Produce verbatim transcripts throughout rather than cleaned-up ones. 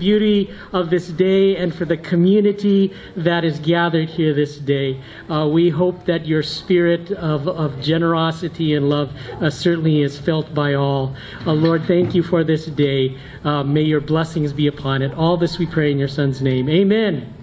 beauty of this day and for the community that is gathered here this day. Uh, we hope that your spirit of, of generosity and love uh, certainly is felt by all. Uh, Lord, thank you for this day. Uh, may your blessings be upon it. All this we pray in your Son's name. Amen.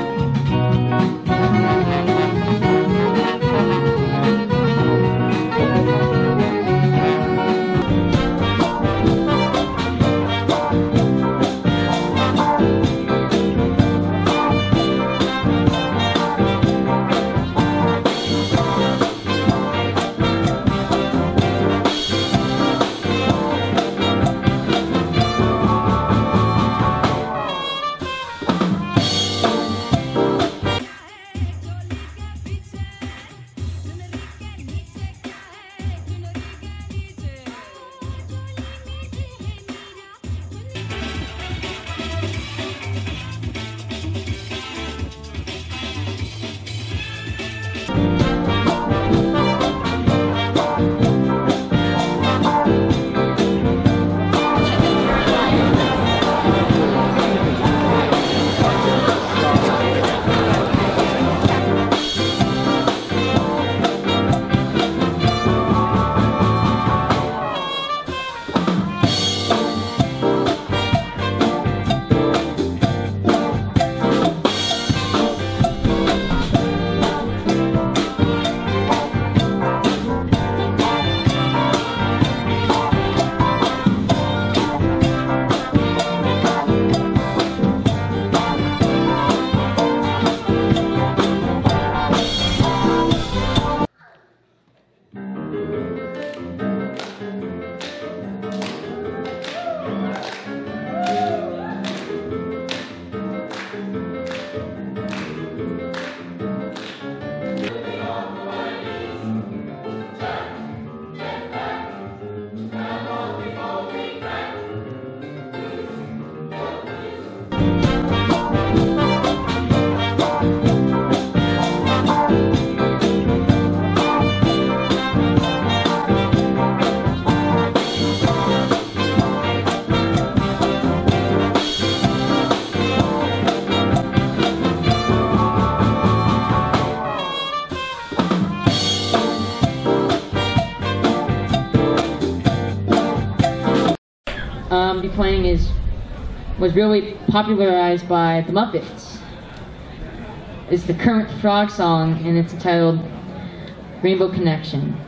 Um, be playing is was really popularized by the Muppets. It's the current frog song, and it's entitled Rainbow Connection.